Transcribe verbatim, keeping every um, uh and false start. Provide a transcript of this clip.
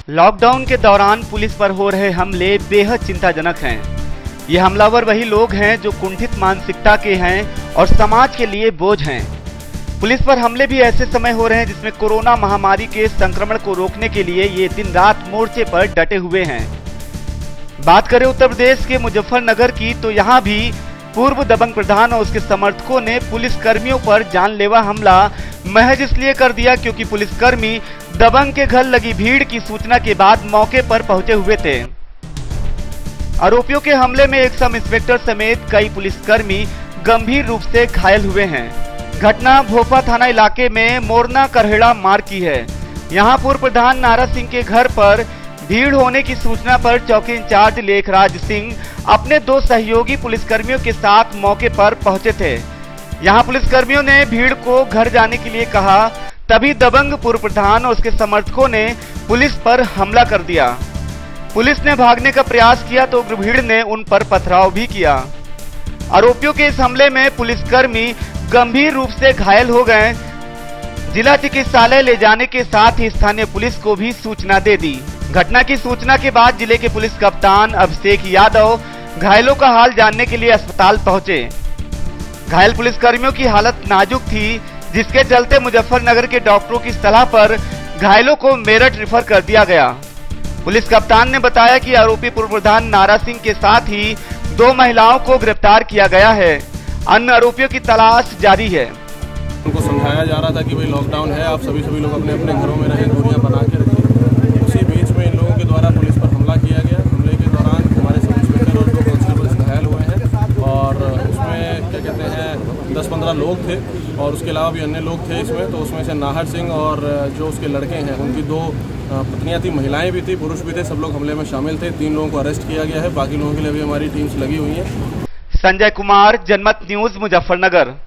Lockdown के दौरान police पर हो रहे हमले बेहद चिंताजनक हैं। ये हमलावर वही लोग हैं जो कुंठित मानसिकता के हैं और समाज के लिए बोझ हैं। पुलिस पर हमले भी ऐसे समय हो रहे हैं जिसमें कोरोना महामारी के संक्रमण को रोकने के लिए ये दिन रात मोर्चे पर डटे हुए हैं। बात करें उत्तर प्रदेश के मुजफ्फरनगर की, तो यहाँ भी पूर्व दबंग प्रधान और उसके समर्थकों ने पुलिस कर्मियों पर जानलेवा हमला महज इसलिए कर दिया क्योंकि पुलिसकर्मी दबंग के घर लगी भीड़ की सूचना के बाद मौके पर पहुंचे हुए थे। आरोपियों के हमले में एक सब इंस्पेक्टर समेत कई पुलिसकर्मी गंभीर रूप से घायल हुए हैं। घटना भोपा थाना इलाके में मोरना करहेड़ा मार्ग की है। यहां पूर्व प्रधान नारा सिंह के घर पर भीड़ होने की सूचना पर चौकी इंचार्ज लेखराज सिंह अपने दो सहयोगी पुलिसकर्मियों के साथ मौके पर पहुंचे थे। यहां पुलिसकर्मियों ने भीड़ को घर जाने के लिए कहा, तभी दबंग पूर्व प्रधान और उसके समर्थकों ने पुलिस पर हमला कर दिया। पुलिस ने भागने का प्रयास किया तो उग्र भीड़ ने उन पर पथराव भी किया। आरोपियों के इस हमले में पुलिसकर्मी गंभीर रूप से घायल हो गए। जिला चिकित्सालय ले जाने के साथ ही स्थानीय पुलिस को भी सूचना दे दी। घटना की सूचना के बाद जिले के पुलिस कप्तान अभिषेक यादव घायलों का हाल जानने के लिए अस्पताल पहुंचे। घायल पुलिसकर्मियों की हालत नाजुक थी, जिसके चलते मुजफ्फरनगर के डॉक्टरों की सलाह पर घायलों को मेरठ रेफर कर दिया गया। पुलिस कप्तान ने बताया कि आरोपी पूर्व प्रधान नारा सिंह के साथ ही दो महिलाओं को गिरफ्तार किया गया है। अन्य आरोपियों की तलाश जारी है। उनको समझाया जा रहा था कि भाई लॉकडाउन है, आप सभी सभी लोग अपने अपने घरों में रहें, दूरियां बना के रखें। उसी बीच में इन लोगों के द्वारा पुलिस पर हमला किया गया। हमले के दौरान हमारे सब इंस्पेक्टर और दो कांस्टेबल घायल हुए हैं और उसमें क्या कहते हैं दस पंद्रह लोग थे और उसके अलावा भी अन्य लोग थे इसमें। तो उसमें से नाहर सिंह और जो उसके लड़के हैं उनकी दो पत्नियां थी, महिलाएं भी थी, पुरुष भी थे, सब लोग हमले में शामिल थे। तीन लोगों को अरेस्ट किया गया है। बाकी लोगों के लिए भी हमारी टीम्स लगी हुई है। संजय कुमार, जनमत न्यूज, मुजफ्फरनगर।